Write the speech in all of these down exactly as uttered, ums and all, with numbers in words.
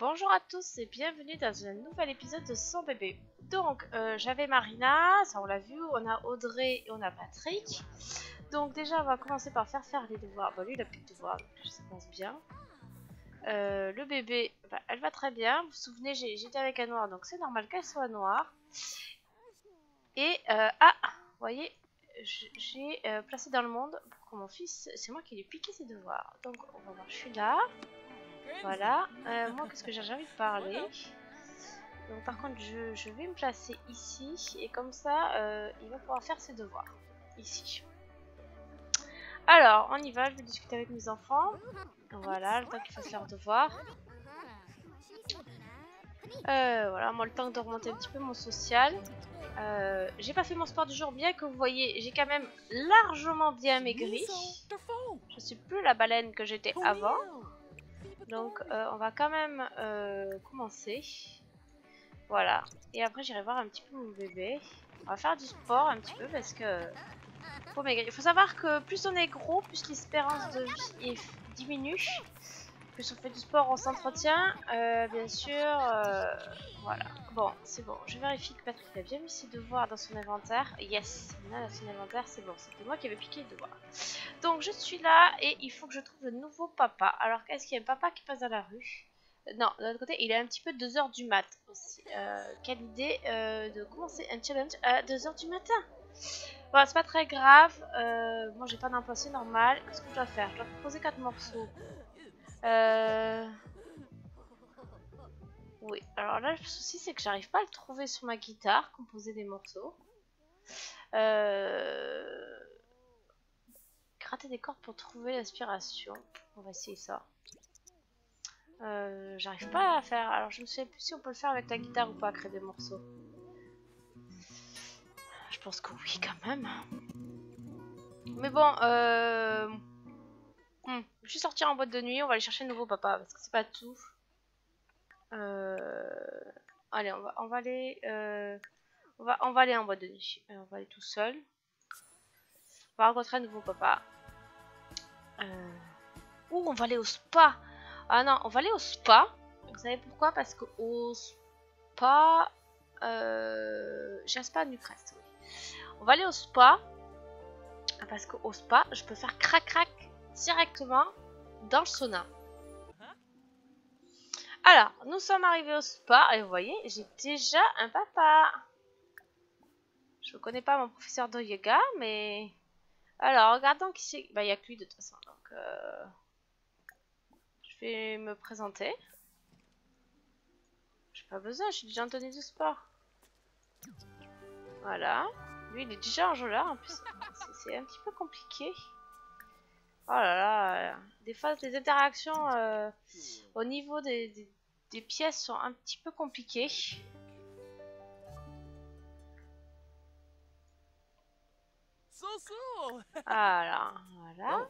Bonjour à tous et bienvenue dans un nouvel épisode de Son bébé. Donc euh, j'avais Marina, ça on l'a vu, on a Audrey et on a Patrick. Donc déjà on va commencer par faire faire les devoirs. Bon lui il a plus de devoirs, donc ça passe bien. Euh, le bébé, bah, elle va très bien. Vous vous souvenez, j'étais avec un noir, donc c'est normal qu'elle soit noire. Et euh, ah, vous voyez, j'ai euh, placé dans le monde pour que mon fils, c'est moi qui lui ai piqué ses devoirs. Donc on va voir, je suis là. Voilà, euh, moi qu'est-ce que j'ai envie de parler. Donc par contre je, je vais me placer ici et comme ça euh, il va pouvoir faire ses devoirs ici. Alors on y va, je vais discuter avec mes enfants. Voilà, le temps qu'ils fassent leurs devoirs. Euh, voilà, moi le temps de remonter un petit peu mon social. Euh, j'ai pas fait mon sport du jour, bien que vous voyez j'ai quand même largement bien maigri. Je suis plus la baleine que j'étais avant. Donc euh, on va quand même euh, commencer. Voilà. Et après j'irai voir un petit peu mon bébé. On va faire du sport un petit peu parce que faut maigrir. Il faut savoir que plus on est gros, plus l'espérance de vie diminue. Plus on fait du sport, on s'entretient. Euh, bien sûr. Euh, voilà. Bon, c'est bon. Je vérifie que Patrick a bien mis ses devoirs dans son inventaire. Yes, là, dans son inventaire, c'est bon. C'était moi qui avais piqué les devoirs. Donc je suis là et il faut que je trouve le nouveau papa. Alors est-ce qu'il y a un papa qui passe dans la rue? Non, de l'autre côté, il est un petit peu deux heures du mat aussi. Euh, quelle idée euh, de commencer un challenge à deux heures du matin. Bon, c'est pas très grave. Euh, moi, j'ai pas d'emploi, c'est normal. Qu'est-ce que je dois faire? Je dois composer quatre morceaux. Euh... Oui, alors là, le souci, c'est que j'arrive pas à le trouver sur ma guitare, composer des morceaux. Euh... Gratter des cordes pour trouver l'aspiration. On va essayer ça. Euh, J'arrive pas à faire. Alors je me souviens plus si on peut le faire avec la guitare ou pas, créer des morceaux. Je pense que oui quand même. Mais bon, euh... hmm, je suis sortie en boîte de nuit, on va aller chercher un nouveau papa parce que c'est pas tout. Euh... Allez, on va, on va aller, euh... on va, on va aller en boîte de nuit. Euh, on va aller tout seul. On va rencontrer un nouveau papa. Euh... Ouh, on va aller au spa. Ah non, on va aller au spa. Vous savez pourquoi? Parce que au spa, euh... j'ai un spa à Newcrest. Oui. On va aller au spa. Parce qu'au spa, je peux faire crac-crac directement dans le sauna. Alors, nous sommes arrivés au spa et vous voyez, j'ai déjà un papa. Je ne connais pas mon professeur de yoga, mais... Alors, regardons qui c'est. Bah, il n'y a que lui de toute façon. Donc, euh... je vais me présenter. J'ai pas besoin, je suis déjà en tenue de sport. Voilà. Lui, il est déjà en enjôleur. En plus, c'est un petit peu compliqué. Oh là là. Des fois, les interactions euh, au niveau des, des, des pièces sont un petit peu compliquées. Alors, voilà.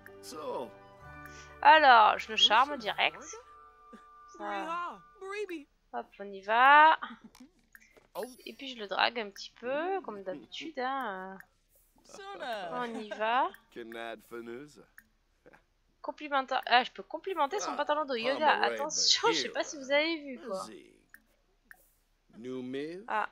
Alors, je le charme direct. Ça. Hop, on y va. Et puis je le drague un petit peu, comme d'habitude. Hein. On y va. Complimenta... Ah, je peux complimenter son pantalon de yoga. Attention, je sais pas si vous avez vu quoi. Ah.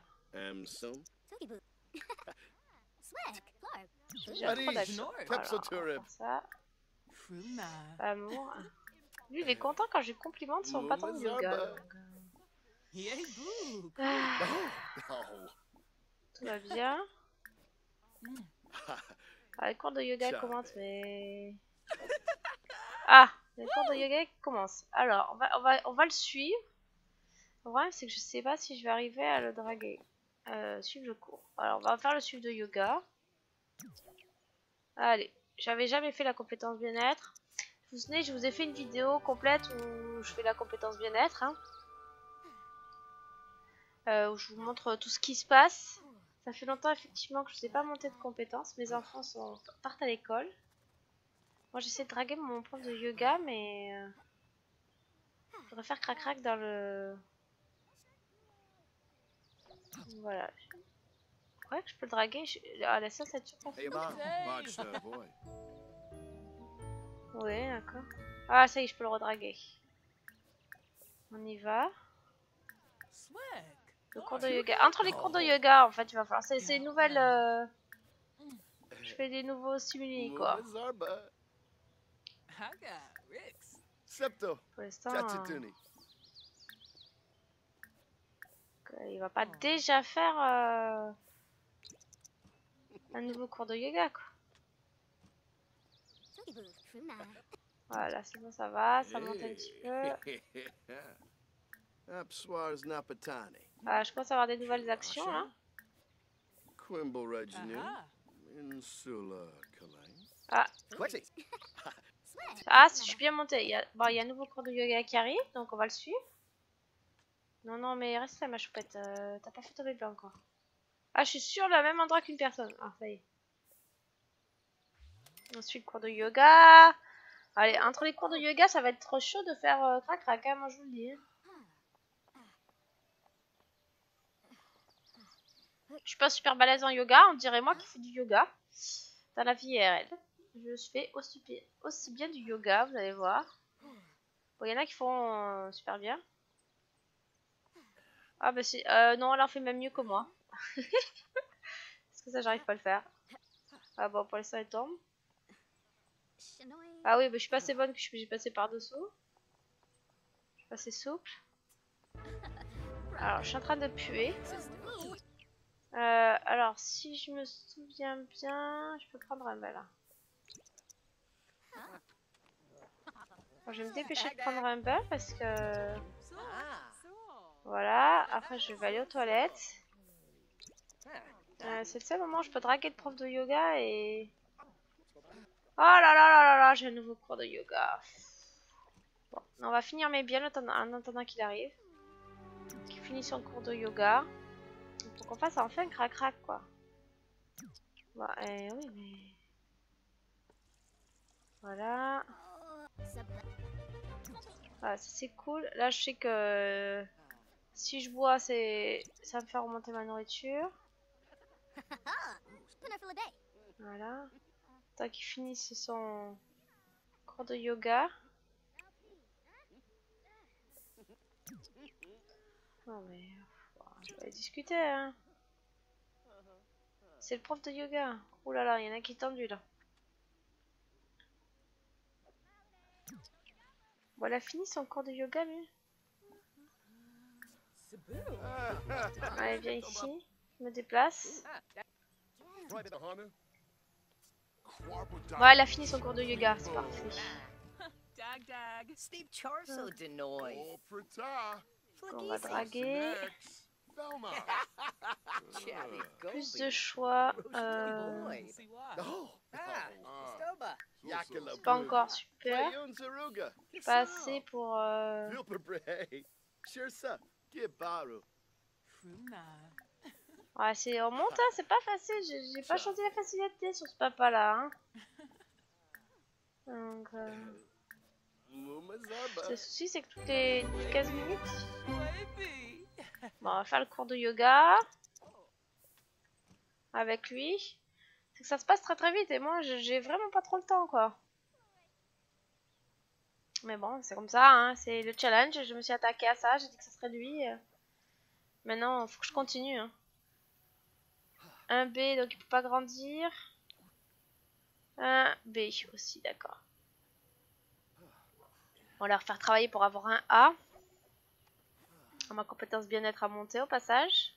J'ai trop d'action. Voilà, ça. Amour. Lui, il est content quand je lui complimente son pantalon de yoga. Donc... Ah. Tout va bien. Ah, les cours de yoga commencent, mais... Ah, les cours de yoga commencent. Alors, on va, on va, on va le suivre. Le problème, c'est que je sais pas si je vais arriver à le draguer. Euh, suivre le cours. Alors, on va faire le suivre de yoga. Allez, j'avais jamais fait la compétence bien-être. Vous vous souvenez, je vous ai fait une vidéo complète où je fais la compétence bien-être. Hein. Euh, où je vous montre tout ce qui se passe. Ça fait longtemps effectivement que je ne sais pas monter de compétences. Mes enfants sont... partent à l'école. Moi j'essaie de draguer mon prof de yoga, mais... Euh... Je voudrais faire crac-crac dans le... Voilà. Je crois que je peux le draguer. Je... Ah, la ça, ça tue pas. Oui, d'accord. Ah, ça y est, je peux le redraguer. On y va. Le cours de yoga. Entre les cours de yoga, en fait, il va falloir. C'est une nouvelle. Euh... Je fais des nouveaux stimuli, quoi. Pour l'instant. Euh... Il va pas déjà faire euh... un nouveau cours de yoga, quoi. Voilà, c'est bon, ça va, ça monte un petit peu. Ah, je commence à avoir des nouvelles actions là. Ah, ah je suis bien montée. Il y a... Bon, il y a un nouveau cours de yoga qui arrive, donc on va le suivre. Non, non, mais reste là, ma choupette. Euh, T'as pas fait ton bébé encore. Ah, je suis sur le même endroit qu'une personne. Ah, ça y est. On suit le cours de yoga. Allez, entre les cours de yoga, ça va être trop chaud de faire euh, crac-crac, hein, moi je vous le dis. Je suis pas super balèze en yoga, on dirait moi qui fais du yoga. Dans la vie R L. Je fais aussi, aussi bien du yoga, vous allez voir. Bon, il y en a qui font euh, super bien. Ah bah c'est... Euh, non, elle en fait même mieux que moi. Parce que ça, j'arrive pas à le faire. Ah bon, pour l'instant, elle tombe. Ah oui, bah, je suis pas assez bonne que je suis passée par-dessous. Je suis pas assez souple. Alors, je suis en train de puer. Euh, alors, si je me souviens bien, je peux prendre un bel. Bon, je vais me dépêcher de prendre un bain parce que... Voilà, après je vais aller aux toilettes. Euh, c'est le seul moment où je peux draguer le prof de yoga et... Oh là là là là là, j'ai un nouveau cours de yoga. Bon, on va finir mes biens en attendant, en attendant qu'il arrive. Qu'il finisse son cours de yoga. Il faut qu'on fasse enfin un crac-crac quoi. Bon, eh, oui mais... Voilà. Voilà, ça c'est cool. Là je sais que... Si je bois, c'est ça va me faire remonter ma nourriture. Voilà. Tant qu'il finisse son cours de yoga. Non mais... Je vais aller discuter hein. C'est le prof de yoga. Ouh là là, il y en a qui est tendu là. Bon, elle a fini son cours de yoga lui. Allez, viens ici. Je me déplace. Bon, elle a fini son cours de yoga, c'est parfait. On va draguer. Plus de choix. Euh... C'est pas encore super. Pas assez pour... Euh... Ouais, c'est on monte, hein, c'est pas facile. J'ai pas choisi la facilité sur ce papa là. Hein. Donc, euh... le souci, c'est que toutes les quinze minutes. Bon, on va faire le cours de yoga avec lui. C'est que ça se passe très très vite et moi j'ai vraiment pas trop le temps quoi. Mais bon, c'est comme ça, hein. C'est le challenge. Je me suis attaquée à ça, j'ai dit que ce serait lui. Maintenant, faut que je continue. Hein. Un B, donc il peut pas grandir. Un B aussi, d'accord. On va leur faire travailler pour avoir un A. Ma compétence bien-être à monter au passage.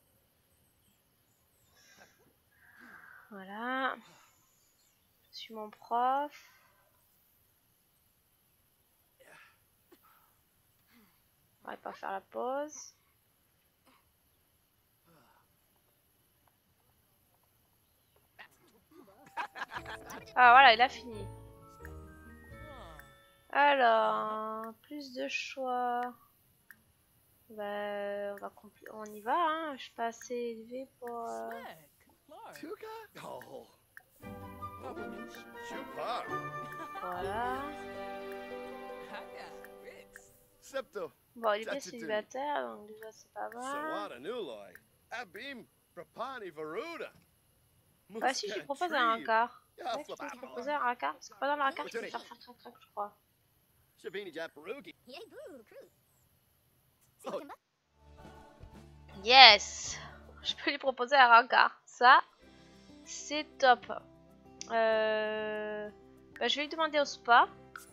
Voilà. Je suis mon prof. On va pas faire la pause. Ah voilà, il a fini. Alors, plus de choix. Bah, on va on y va, hein. Je suis pas assez élevée pour. Euh... Voilà. Bon, il est bien célibataire, donc déjà c'est pas mal. Bah si, je lui propose un racard. Ouais, je peux lui proposer un racard, parce que pendant le racard, tu peux faire faire crac crac, je crois. Yes! Je peux lui proposer un rencard. Ça, c'est top. Euh... Bah, je vais lui demander au spa.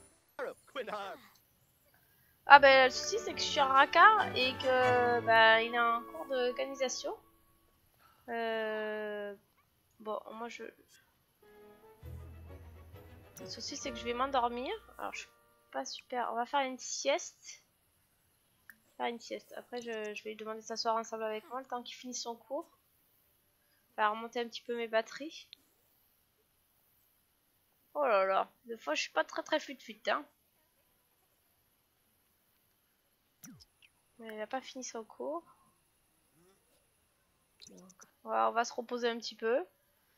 Ah bah le souci c'est que je suis un racard et que bah il a un cours d'organisation. Euh... Bon moi je... Le souci c'est que je vais m'endormir. Alors je suis pas super... On va faire une sieste. Faire une sieste. Après je, je vais lui demander de s'asseoir ensemble avec moi le temps qu'il finisse son cours. On va remonter un petit peu mes batteries. Oh là là. Des fois je suis pas très très fut-fut hein. Mais il n'a pas fini son cours. Donc, on, va, on va se reposer un petit peu.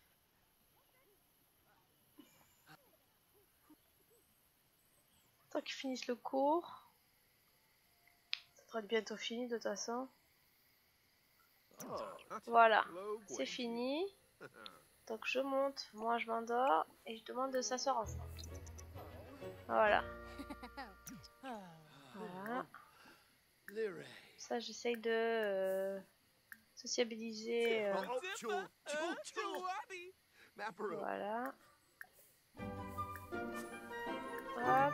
Tant qu'il finisse le cours. Ça devrait être bientôt fini de toute façon. Voilà, c'est fini. Donc je monte, moi je m'endors et je demande de s'asseoir ensemble. Voilà. Voilà. Ça j'essaye de euh, sociabiliser. Euh, voilà. Hop.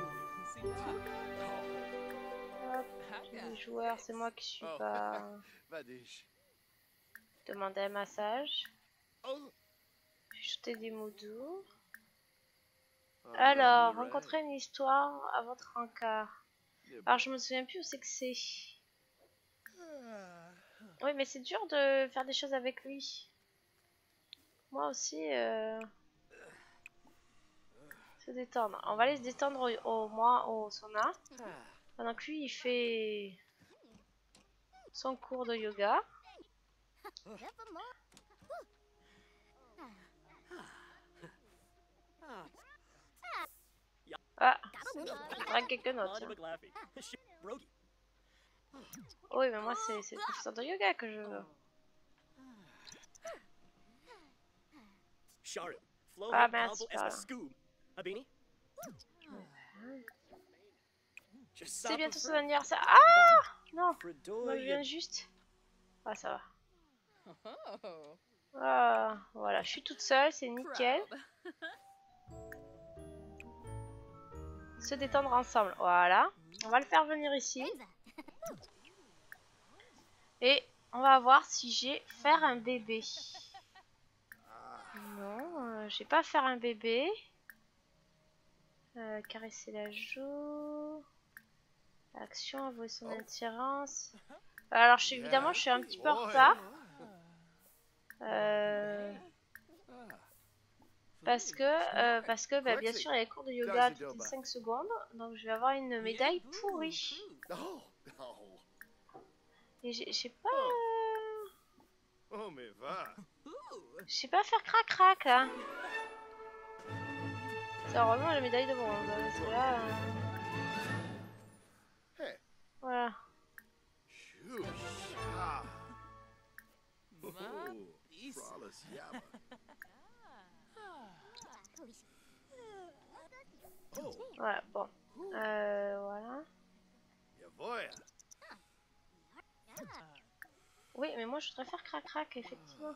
Hop. Les joueurs, c'est moi qui suis pas. Demander un massage. Jeter des mots doux. Alors, rencontrer une histoire à votre encart. Alors, je me souviens plus où c'est que c'est. Oui, mais c'est dur de faire des choses avec lui. Moi aussi, euh... se détendre. On va aller se détendre au, au moins au sauna. Pendant que lui, il fait son cours de yoga. Ah, je drague quelqu'un d'autre. Oui, mais moi, c'est le professeur de yoga que je veux. Ah, merci, c'est bientôt son anniversaire. Ah non, moi, je viens juste. Ah, ça va. Ah, voilà, je suis toute seule, c'est nickel. Se détendre ensemble, voilà. On va le faire venir ici. Et on va voir si j'ai faire un bébé. Non, euh, j'ai pas faire un bébé. Euh, caresser la joue. Action, avouer son attirance. Alors, je suis, évidemment, je suis un petit peu en retard. Euh, parce que, euh, parce que bah, bien sûr, il y a les cours de yoga toutes les cinq secondes. Donc, je vais avoir une médaille pourrie. Et j'ai pas... Je sais pas faire crac-crac, là. C'est heureusement la médaille de bronze. Parce que là... Euh... Voilà. Ouais, bon. Euh, voilà. Oui, mais moi je voudrais faire crac-crac, effectivement.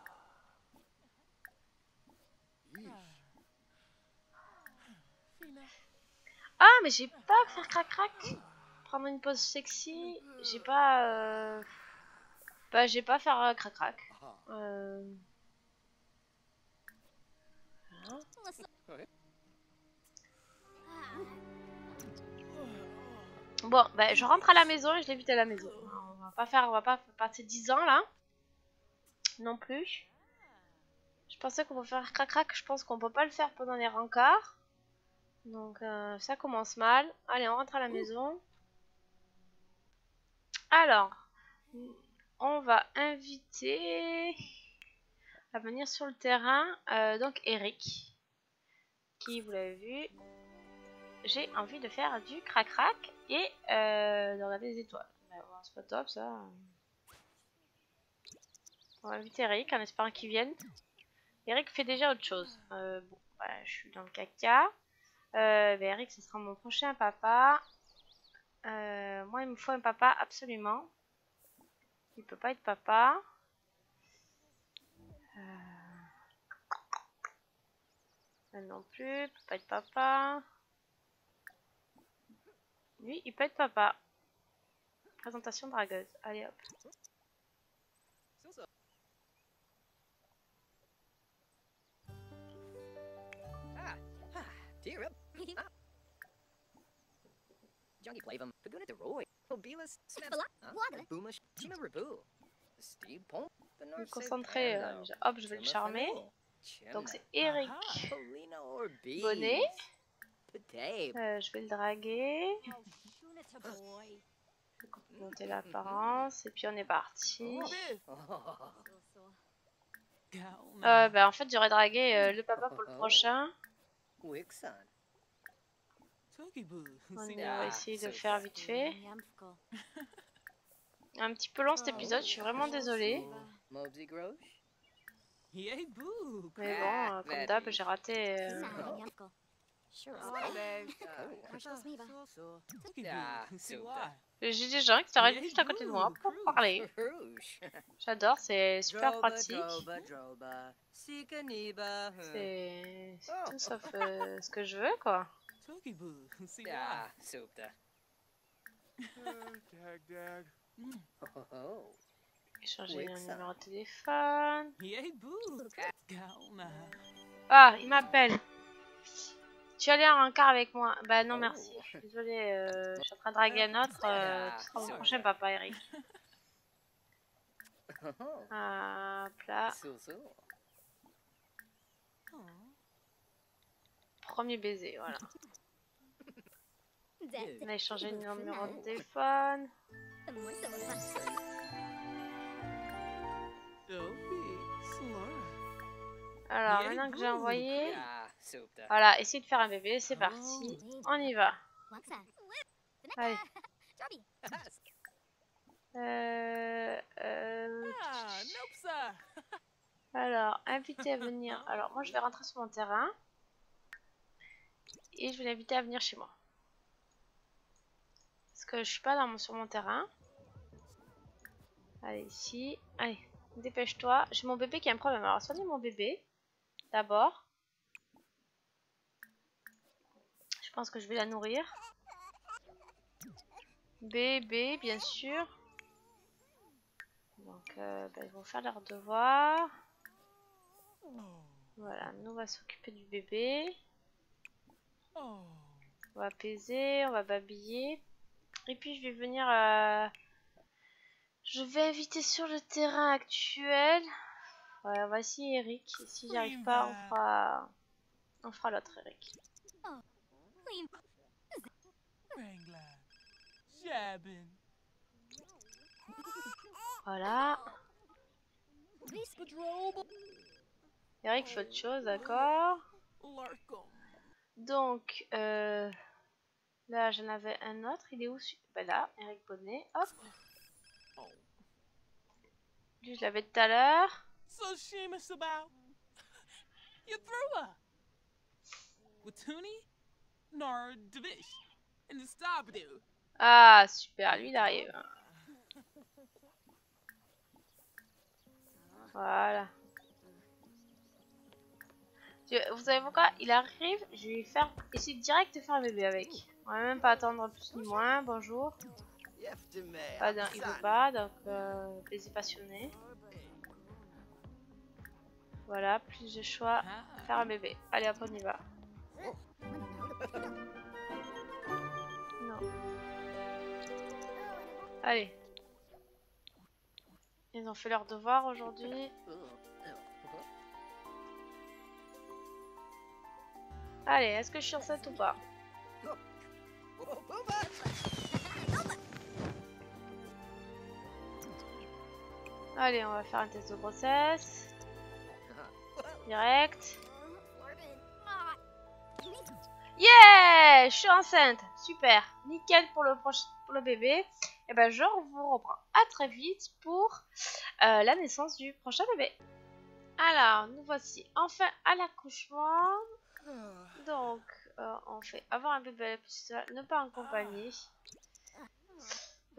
Ah, mais j'ai pas faire crac-crac. Prendre une pause sexy. J'ai pas... Euh... Bah, j'ai pas faire euh, crac-crac. Euh... Voilà. Bon, bah, je rentre à la maison et je l'évite à la maison. On va pas faire, on va pas passer dix ans là. Non plus. Je pensais qu'on peut faire crac-crac, je pense qu'on peut pas le faire pendant les rencarts. Donc euh, ça commence mal. Allez, on rentre à la maison. Alors, on va inviter à venir sur le terrain. Euh, donc Eric, qui vous l'avez vu. J'ai envie de faire du crac-crac et euh, de regarder les étoiles. Bon, c'est pas top ça. On va inviter Eric en espérant qu'il vienne. Eric fait déjà autre chose. Euh, bon, voilà, je suis dans le caca. Euh, ben Eric, ce sera mon prochain papa. Euh, moi, il me faut un papa, absolument. Il peut pas être papa. Euh... Elle non plus, il peut pas être papa. Lui, il peut être papa. Présentation dragueuse. Allez hop. Junkie Plavum, Paguna de Roy, Mobilis, Smith, Boomish, Chima Rabu, Steve Pont, the Me North concentrer. Euh, déjà. Hop, je vais le charmer. Donc c'est Eric Bonnet. Euh, je vais le draguer. Je vais complémenter l'apparence. Et puis on est parti. Euh, bah, en fait, j'aurais dragué euh, le papa pour le prochain. On, est, on va essayer de le faire vite fait. Un petit peu long cet épisode, je suis vraiment désolée. Mais bon, euh, comme d'hab, j'ai raté. Euh... J'ai des gens qui s'arrêtent juste à côté de moi pour parler. J'adore, c'est super pratique. C'est tout sauf euh, ce que je veux, quoi. Échanger un numéro de téléphone. Ah, il m'appelle. Tu es allé en encart avec moi? Bah non merci, je suis désolée, euh, je suis en train de draguer un autre. Euh, tu seras mon prochain papa, Eric. Hop là. Premier baiser, voilà. On a échangé le numéro de téléphone. Alors maintenant que j'ai envoyé, voilà, essayez de faire un bébé, c'est parti, on y va. Allez. Euh, euh... Alors, inviter à venir. Alors moi je vais rentrer sur mon terrain et je vais l'inviter à venir chez moi. Parce que je suis pas dans mon, sur mon terrain. Allez ici, allez, dépêche-toi. J'ai mon bébé qui a un problème. Alors soignez mon bébé d'abord. Je pense que je vais la nourrir. Bébé, bien sûr. Donc, euh, bah, ils vont faire leur devoir. Voilà, nous on va s'occuper du bébé. On va apaiser, on va babiller. Et puis je vais venir... Euh... Je vais inviter sur le terrain actuel. Ouais, on va essayer Eric. Et si j'y arrive pas, on fera... On fera l'autre Eric. Voilà. Eric fait autre chose, d'accord. Donc, euh, là j'en avais un autre. Il est où? Ben là, Eric Bonnet. Hop. Lui, je l'avais tout à l'heure. Ah, super. Lui, il arrive. Voilà. Vous savez pourquoi? Il arrive, je vais faire essayer direct de faire un bébé avec. On va même pas attendre plus ni moins. Bonjour. Ah non, il veut pas, donc euh, baiser passionné. Voilà, plus de choix, faire un bébé. Allez hop, on y va. Non. Allez. Ils ont fait leur devoir aujourd'hui. Allez, est-ce que je suis enceinte ou pas? Allez, on va faire un test de grossesse. Direct. Yeah! Je suis enceinte. Super. Nickel pour le, pour le bébé. Et ben je vous reprends à très vite pour euh, la naissance du prochain bébé. Alors, nous voici enfin à l'accouchement. Donc, euh, on fait avoir un bébé à la ne pas en compagnie.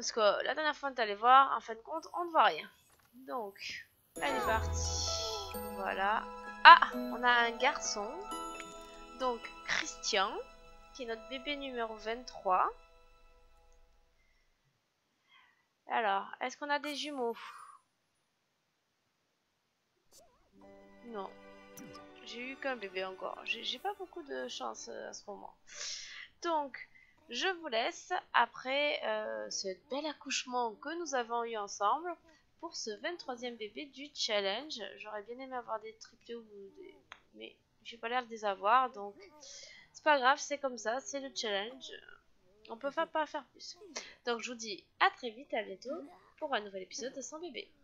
Parce que la dernière fois on est allé voir, en fin de compte, on ne voit rien. Donc, elle est partie. Voilà. Ah, on a un garçon. Donc, Christian, qui est notre bébé numéro vingt-trois. Alors, est-ce qu'on a des jumeaux? Non. J'ai eu qu'un bébé encore. J'ai pas beaucoup de chance euh, à ce moment. Donc, je vous laisse après euh, ce bel accouchement que nous avons eu ensemble pour ce vingt-troisième bébé du challenge. J'aurais bien aimé avoir des triplés ou des... mais j'ai pas l'air de les avoir, donc c'est pas grave, c'est comme ça, c'est le challenge. On peut pas faire plus. Donc je vous dis à très vite, à bientôt pour un nouvel épisode de Sans bébé.